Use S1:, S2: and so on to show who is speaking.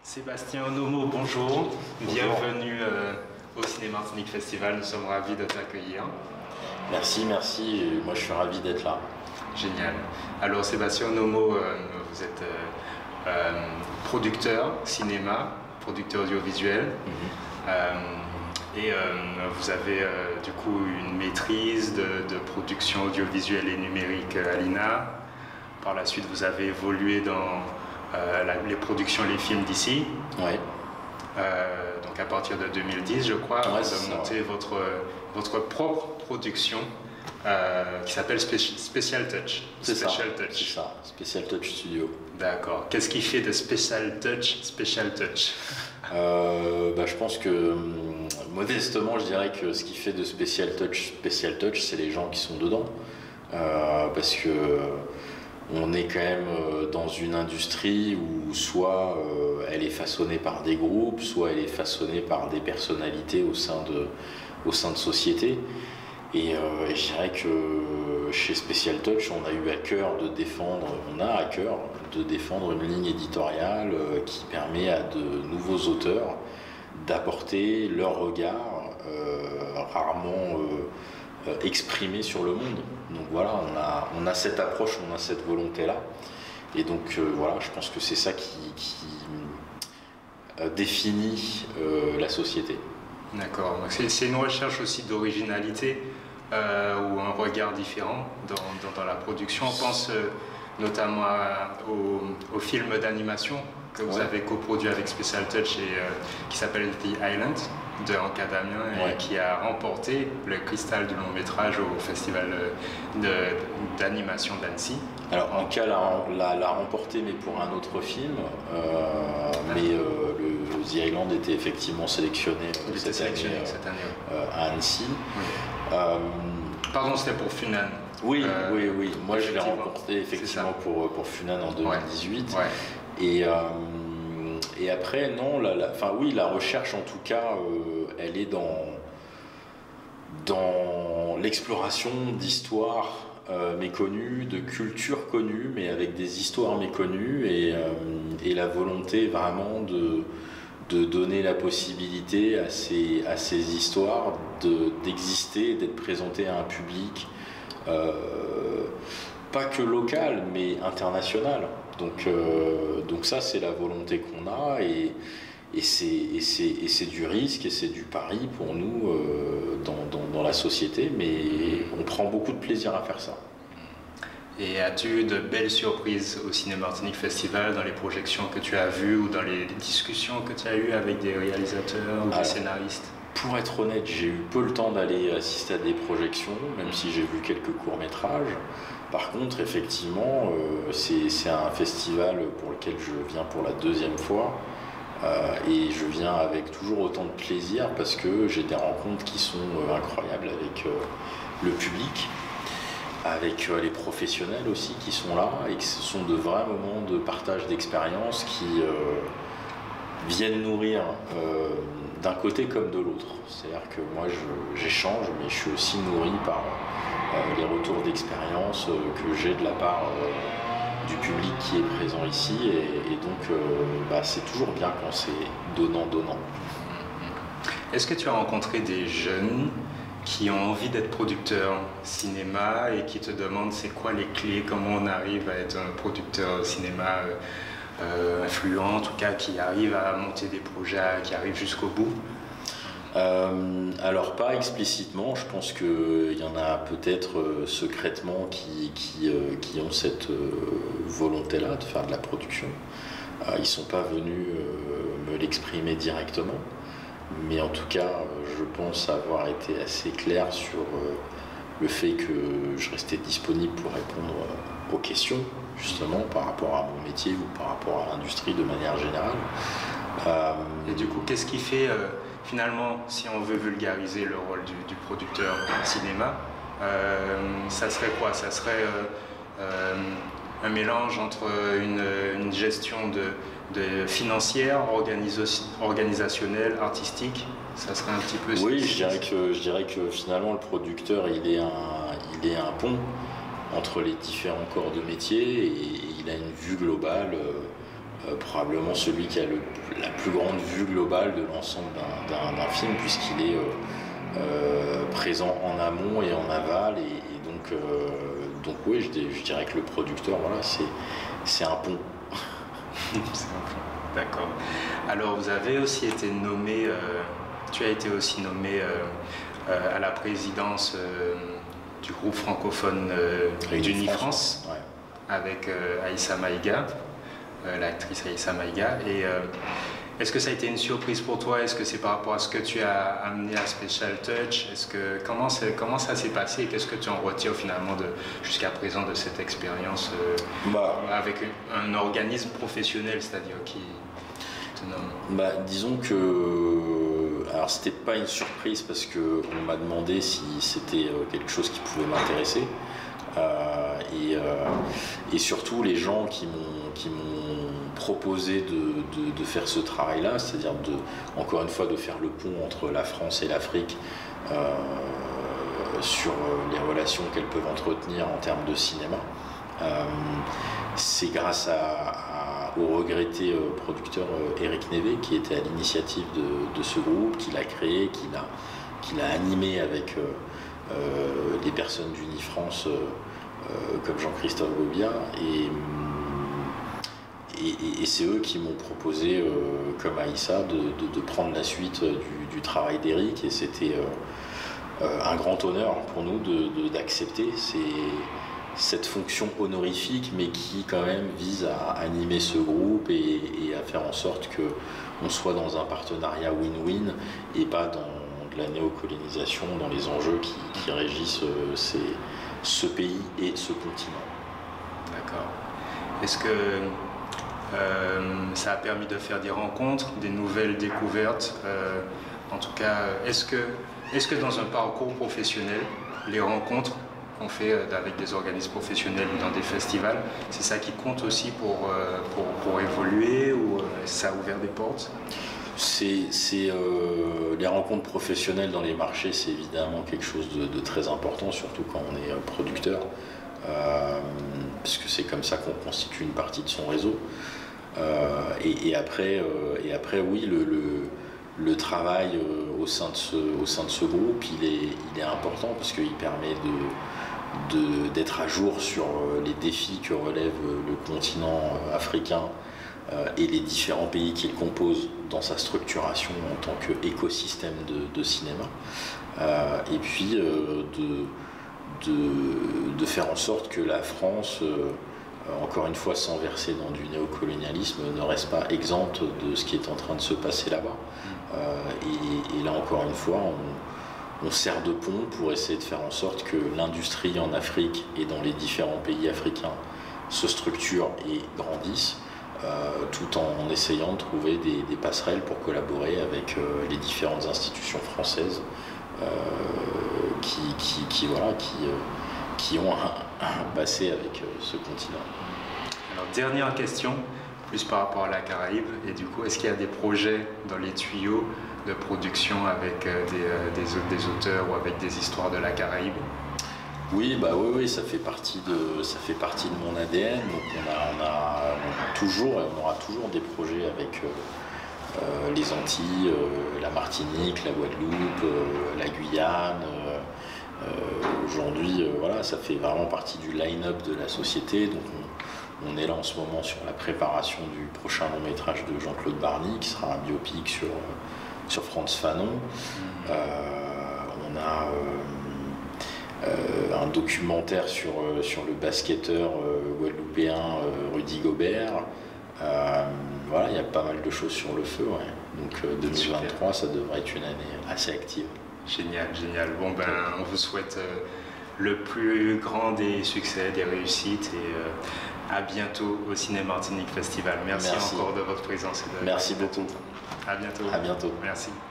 S1: Sébastien Onomo, bonjour. Bienvenue au Ciné Martinique Festival, nous sommes ravis de t'accueillir.
S2: Merci, moi je suis ravi d'être là.
S1: Génial. Alors Sébastien Onomo, vous êtes producteur cinéma, producteur audiovisuel. Et vous avez du coup une maîtrise de production audiovisuelle et numérique à l'INA. Par la suite, vous avez évolué dans les productions, les films d'ici.
S2: Ouais.
S1: Donc à partir de 2010, je crois,
S2: ouais,
S1: de monter votre propre production qui s'appelle Special Touch.
S2: C'est ça, Special Touch Studio.
S1: D'accord. Qu'est-ce qui fait de Special Touch Special Touch?
S2: Je pense que modestement, je dirais que ce qui fait de Special Touch, c'est les gens qui sont dedans. Parce que on est quand même dans une industrie où soit elle est façonnée par des groupes, soit elle est façonnée par des personnalités au sein de sociétés. Et je dirais que chez Special Touch, on a à cœur de défendre une ligne éditoriale qui permet à de nouveaux auteurs d'apporter leur regard rarement exprimé sur le monde. Donc voilà, on a cette approche, on a cette volonté-là. Et donc voilà, je pense que c'est ça qui définit la société.
S1: D'accord, c'est une recherche aussi d'originalité ou un regard différent dans la production. On pense notamment au film d'animation que vous avez coproduit avec Special Touch et qui s'appelle The Island de Anka Damien et qui a remporté le cristal du long métrage au festival d'animation d'Annecy.
S2: Alors Anka l'a remporté mais pour un autre film, mais le The Island était effectivement sélectionné cette année à Annecy.
S1: Oui. Pardon, c'était pour Funan.
S2: Oui. Moi je l'ai remporté effectivement pour Funan en 2018. Ouais. Et après, non, la recherche en tout cas, elle est dans l'exploration d'histoires méconnues, de cultures connues, mais avec des histoires méconnues et la volonté vraiment de donner la possibilité à ces histoires d'exister, d'être présentées à un public pas que local, mais international. Donc ça, c'est la volonté qu'on a et c'est du risque et c'est du pari pour nous dans la société, mais on prend beaucoup de plaisir à faire ça.
S1: Et as-tu eu de belles surprises au Ciné Martinique Festival dans les projections que tu as vues ou dans les discussions que tu as eues avec des réalisateurs ou des scénaristes?
S2: Pour être honnête, j'ai eu peu le temps d'aller assister à des projections, même si j'ai vu quelques courts-métrages. Par contre, effectivement, c'est un festival pour lequel je viens pour la deuxième fois. Et je viens avec toujours autant de plaisir parce que j'ai des rencontres qui sont incroyables avec le public, avec les professionnels aussi qui sont là, et que ce sont de vrais moments de partage d'expérience qui viennent nourrir d'un côté comme de l'autre. C'est-à-dire que moi j'échange, mais je suis aussi nourri par les retours d'expérience que j'ai de la part du public qui est présent ici, et donc c'est toujours bien quand c'est donnant-donnant.
S1: Est-ce que tu as rencontré des jeunes qui ont envie d'être producteurs cinéma et qui te demandent c'est quoi les clés, comment on arrive à être un producteur cinéma influent, en tout cas qui arrive à monter des projets, qui arrive jusqu'au bout?
S2: Alors pas explicitement, je pense qu'il y en a peut-être secrètement qui ont cette volonté-là de faire de la production. Ils ne sont pas venus me l'exprimer directement, mais en tout cas je pense avoir été assez clair sur le fait que je restais disponible pour répondre aux questions, justement par rapport à mon métier ou par rapport à l'industrie de manière générale.
S1: Et du coup, qu'est-ce qui fait finalement, si on veut vulgariser le rôle du producteur cinéma, ça serait quoi? Ça serait un mélange entre une gestion de financière, organisationnelle, artistique? Ça serait un petit peu...
S2: Oui, je dirais que finalement le producteur il est un pont entre les différents corps de métier et il a une vue globale probablement celui qui a la plus grande vue globale de l'ensemble d'un film, puisqu'il est présent en amont et en aval, et donc oui, je dirais que le producteur, voilà, c'est un pont.
S1: D'accord. Alors vous avez aussi été nommé, tu as été aussi nommé à la présidence du groupe francophone d'Unifrance,
S2: ouais.
S1: Avec Aïssa Maïga, l'actrice Aïssa Maïga. Et est-ce que ça a été une surprise pour toi? Est-ce que c'est par rapport à ce que tu as amené à Special Touch? Comment ça s'est passé et qu'est-ce que tu en retires finalement jusqu'à présent de cette expérience avec un organisme professionnel, c'est-à-dire qui te nomme?
S2: Disons que alors c'était pas une surprise parce que on m'a demandé si c'était quelque chose qui pouvait m'intéresser. Et surtout les gens qui m'ont proposé de faire ce travail-là, c'est-à-dire encore une fois de faire le pont entre la France et l'Afrique sur les relations qu'elles peuvent entretenir en termes de cinéma. C'est grâce au regretté producteur Eric Nevé, qui était à l'initiative de ce groupe, qui l'a créé, qui l'a animé avec des personnes d'Unifrance comme Jean-Christophe Gobia, et c'est eux qui m'ont proposé, comme Aïssa, de prendre la suite du travail d'Eric, et c'était un grand honneur pour nous d'accepter cette fonction honorifique, mais qui quand même vise à animer ce groupe et à faire en sorte qu'on soit dans un partenariat win-win et pas dans de la néocolonisation, dans les enjeux qui régissent ce pays et ce continent.
S1: D'accord. Est-ce que ça a permis de faire des rencontres, des nouvelles découvertes? En tout cas, est-ce que dans un parcours professionnel, les rencontres qu'on fait avec des organismes professionnels ou dans des festivals, c'est ça qui compte aussi pour évoluer, ou ça a ouvert des portes?
S2: Les rencontres professionnelles dans les marchés, c'est évidemment quelque chose de très important, surtout quand on est producteur, parce que c'est comme ça qu'on constitue une partie de son réseau. Et après, oui, le travail au sein de ce groupe, il est important parce qu'il permet d'être à jour sur les défis que relève le continent africain et les différents pays qu'il compose dans sa structuration en tant qu'écosystème de cinéma, et puis de faire en sorte que la France, encore une fois sans verser dans du néocolonialisme, ne reste pas exempte de ce qui est en train de se passer là-bas. Et là encore une fois, on sert de pont pour essayer de faire en sorte que l'industrie en Afrique et dans les différents pays africains se structure et grandisse, tout en essayant de trouver des passerelles pour collaborer avec les différentes institutions françaises qui ont un passé avec ce continent.
S1: Alors, dernière question, plus par rapport à la Caraïbe, et du coup, est-ce qu'il y a des projets dans les tuyaux de production avec des auteurs ou avec des histoires de la Caraïbe?
S2: Oui, oui, ça fait partie de mon ADN. Donc on aura toujours des projets avec les Antilles, la Martinique, la Guadeloupe, la Guyane. Aujourd'hui, voilà, ça fait vraiment partie du line-up de la société. Donc on est là en ce moment sur la préparation du prochain long métrage de Jean-Claude Barny, qui sera un biopic sur Frantz Fanon. On a un documentaire sur le basketteur guadeloupéen Rudy Gobert. Voilà, il y a pas mal de choses sur le feu. Ouais. Donc 2023, ça devrait être une année assez active.
S1: Génial, génial. Bon on vous souhaite le plus grand des succès, des réussites, et à bientôt au Ciné Martinique Festival. Merci encore de votre présence.
S2: Merci beaucoup.
S1: À bientôt.
S2: À bientôt.
S1: Merci.